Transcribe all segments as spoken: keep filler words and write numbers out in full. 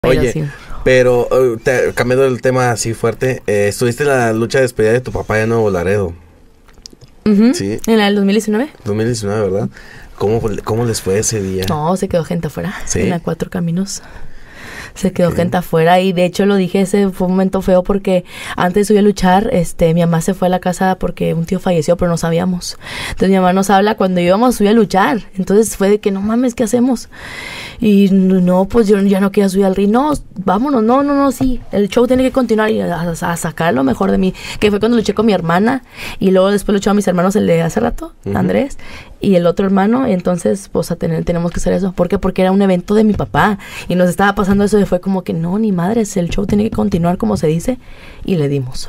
Oye, sí. pero uh, te, cambiando el tema así fuerte, eh, estuviste en la lucha de despedida de tu papá en Nuevo Laredo. Uh-huh. Sí. ¿En la del dos mil diecinueve? dos mil diecinueve, ¿verdad? ¿Cómo, cómo les fue ese día? No, se quedó gente afuera. ¿Sí? En la Cuatro Caminos. Se quedó ¿Qué? gente afuera y de hecho lo dije, ese fue un momento feo porque antes de subir a luchar, este, mi mamá se fue a la casa porque un tío falleció, pero no sabíamos. Entonces mi mamá nos habla cuando íbamos a subir a luchar. Entonces fue de que no mames, ¿qué hacemos? Y no, pues yo ya no quería subir al ring. No, vámonos, no, no, no, sí. El show tiene que continuar y a, a sacar lo mejor de mí. Que fue cuando luché con mi hermana y luego después luché a mis hermanos, el de hace rato, uh-huh. Andrés, y el otro hermano. Y entonces, pues a tener, tenemos que hacer eso. ¿Por qué? Porque era un evento de mi papá y nos estaba pasando eso y fue como que no, ni madres, el show tiene que continuar como se dice y le dimos.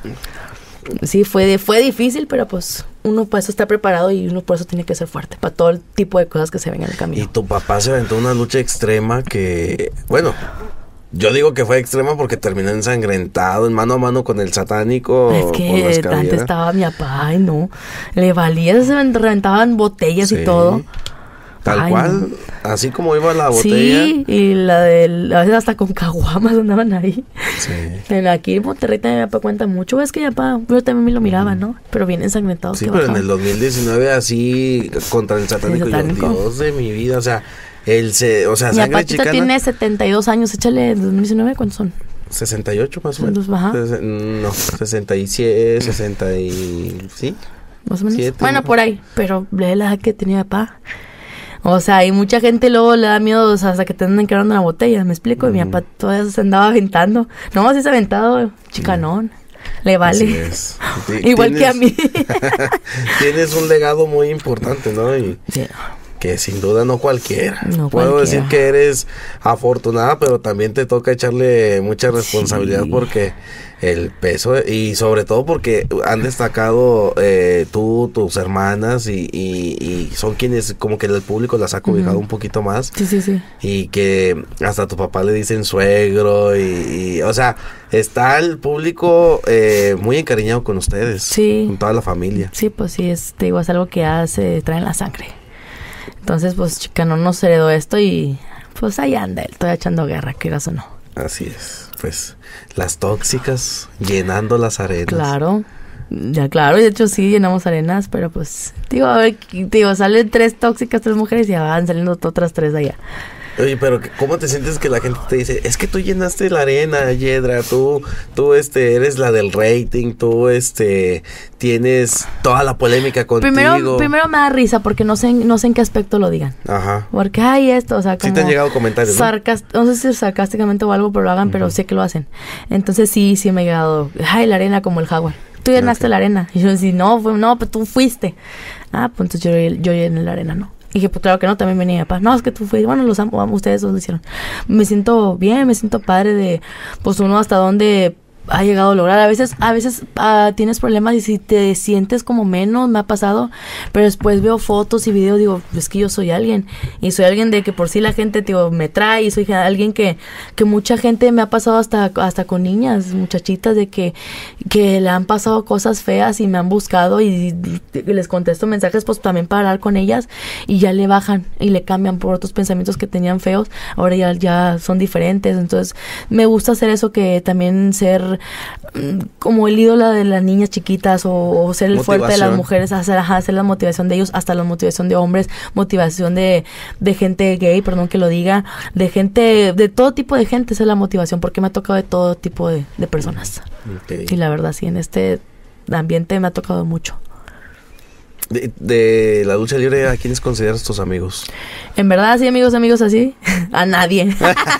Sí, fue, fue difícil, pero pues uno por eso está preparado y uno por eso tiene que ser fuerte para todo el tipo de cosas que se ven en el camino. Y tu papá se aventó una lucha extrema que, bueno, yo digo que fue extrema porque terminó ensangrentado en mano a mano con el satánico. Es que antes estaba mi papá y no, le valía, se reventaban botellas sí. y todo. Tal Ay, cual, no. Así como iba la botella. Sí, y la del, a veces hasta con caguamas andaban ahí. Sí. En aquí en Monterrey también mi papá cuenta mucho, es que mi papá, yo también me lo miraba, ¿no? Pero bien ensangrentado. Sí, que pero bajaban. En el dos mil diecinueve así, contra el satánico, ¿El satánico? Yo, Dios de mi vida, o sea, él se, o sea, mi sangre papá chicana. Tiene setenta y dos años, échale, dos mil diecinueve, ¿cuántos son? sesenta y ocho más o menos. Ajá. No, sesenta y siete, sesenta y... ¿sí? Más o menos. siete, bueno, ¿no? por ahí, pero la edad que tenía mi papá. O sea, y mucha gente luego le da miedo, o sea, hasta que te andan quebrando la botella, ¿me explico? Uh-huh. Y mi papá todavía se andaba aventando. No, sí se ha aventado, chicanón. Uh-huh. Le vale. Así es. Igual que a mí. Tienes un legado muy importante, ¿no? Y sí. Que sin duda no cualquiera. No Puedo cualquiera. decir que eres afortunada, pero también te toca echarle mucha responsabilidad sí. porque el peso y sobre todo porque han destacado eh, tú, tus hermanas y, y, y son quienes como que el público las ha cobijado uh-huh. un poquito más. Sí, sí, sí. Y que hasta a tu papá le dicen suegro y, y o sea, está el público eh, muy encariñado con ustedes. Sí. Con toda la familia. Sí, pues sí, es, te digo, es algo que ya se trae en la sangre. Entonces, pues, Chicanón nos heredó esto y pues ahí anda él, estoy echando guerra, quieras o no. Así es, pues, las tóxicas llenando las arenas. Claro, ya claro, de hecho sí, llenamos arenas, pero pues, digo, a ver, digo, salen tres tóxicas, tres mujeres y ya van saliendo otras tres de allá. Oye, pero ¿cómo te sientes que la gente te dice, es que tú llenaste la arena, Yedra, tú, tú, este, eres la del rating, tú, este, tienes toda la polémica contigo? Primero, primero me da risa porque no sé, no sé en qué aspecto lo digan. Ajá. Porque hay esto, o sea, como... Sí te han llegado comentarios, ¿no? Sarcast- no sé si sarcásticamente o algo, pero lo hagan, uh-huh. pero sé que lo hacen. Entonces sí, sí me ha llegado, ay, la arena como el jaguar. Tú llenaste okay. la arena. Y yo decía, no, fue, no, pues tú fuiste. Ah, pues entonces yo, yo llené la arena, ¿no? Y dije, pues claro que no, también venía mi papá. No, es que tú fuiste, bueno, los amo, ustedes dos lo hicieron. Me siento bien, me siento padre de, pues uno hasta dónde ha llegado a lograr. A veces, a veces uh, tienes problemas y si te sientes como menos, me ha pasado, pero después veo fotos y videos, digo, es que yo soy alguien, y soy alguien de que por sí la gente, digo, me trae, y soy alguien que, que mucha gente me ha pasado hasta, hasta con niñas, muchachitas, de que, que le han pasado cosas feas y me han buscado y, y les contesto mensajes, pues también para hablar con ellas, y ya le bajan y le cambian por otros pensamientos que tenían feos, ahora ya, ya son diferentes. Entonces me gusta hacer eso, que también ser como el ídolo de las niñas chiquitas o, o ser el motivación. Fuerte de las mujeres, hacer, ajá, hacer la motivación de ellos, hasta la motivación de hombres, motivación de, de gente gay, perdón que lo diga, de gente, de todo tipo de gente, esa es la motivación, porque me ha tocado de todo tipo de, de personas. Okay. Y la verdad, sí, en este ambiente me ha tocado mucho. De, de la lucha libre, ¿a quiénes consideras tus amigos? En verdad, sí, amigos, amigos así, a nadie.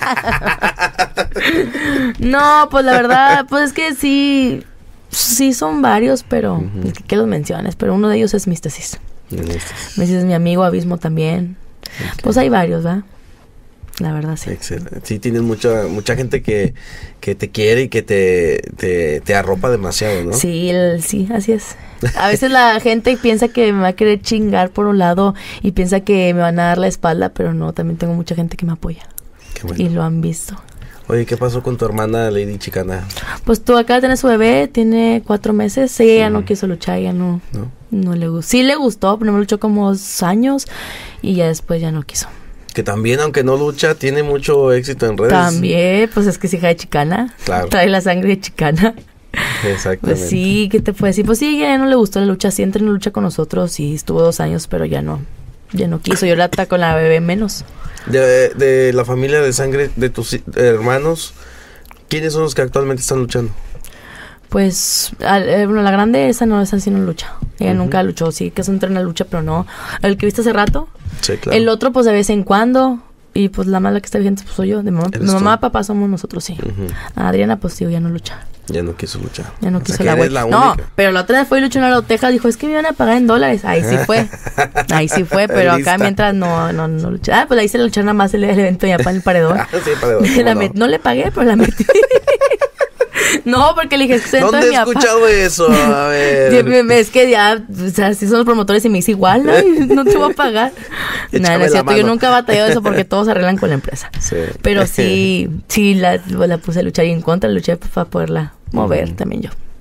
No, pues la verdad, pues es que sí, sí son varios, pero uh-huh. que los menciones, pero uno de ellos es Místesis. Místesis es mi amigo, Abismo también. Okay. Pues hay varios, ¿verdad? La verdad, sí. Excelente. Sí, tienes mucha mucha gente que, que te quiere y que te, te, te arropa demasiado, ¿no? Sí, el, sí, así es. A veces la gente piensa que me va a querer chingar por un lado y piensa que me van a dar la espalda, pero no, también tengo mucha gente que me apoya. Qué bueno. Y lo han visto. Oye, ¿qué pasó con tu hermana Lady Chicana? Pues tú acá tienes su bebé, tiene cuatro meses. Sí, ella uh-huh. no quiso luchar, ya no, no, no le gustó. Sí le gustó, pero me luchó como dos años y ya después ya no quiso. Que también, aunque no lucha, tiene mucho éxito en redes. También, pues es que es hija de chicana. Claro. Trae la sangre chicana. Exactamente. Pues sí, ¿qué te puedo decir? Pues sí, ya no le gustó la lucha, sí entró en la lucha con nosotros y estuvo dos años, pero ya no, ya no quiso. Yo la ata con la bebé menos. De, de la familia de sangre de tus hermanos, ¿quiénes son los que actualmente están luchando? Pues, al, eh, bueno, la grande, esa no, esa sí no lucha. Ella Uh-huh. nunca luchó, sí, que es un tren en la lucha, pero no. El que viste hace rato. Sí, claro. El otro, pues, de vez en cuando. Y, pues, la mala que está vigente, pues, soy yo. De mamá, ¿Eres mi mamá, tú? papá somos nosotros, sí. Uh-huh. Adriana, pues, tío, ya no lucha. Ya no quiso luchar. Ya no O sea, quiso que la eres güey. la No, única. pero la otra vez fue y luchó en la Texas. Dijo, es que me iban a pagar en dólares. Ahí sí fue. Ahí sí fue, pero Lista. acá mientras no, no, no luché. Ah, pues ahí se le luchó nada más el, el evento ya para el paredón. Ah, sí, paredón, ¿cómo La no? met- no le pagué, pero la metí. No, porque le dije, es que ¿Dónde entonces he mi papá. escuchado eso? A Sí, ver. me- Es que ya, o sea, si son los promotores y me dice igual, ¿no? Y no te voy a pagar. Échame Nada, no la es cierto, yo mano. nunca he batallado eso porque todos se arreglan con la empresa. Sí. Pero sí, sí, la, la puse a luchar y en contra, luché para poderla mover Ujú. también yo.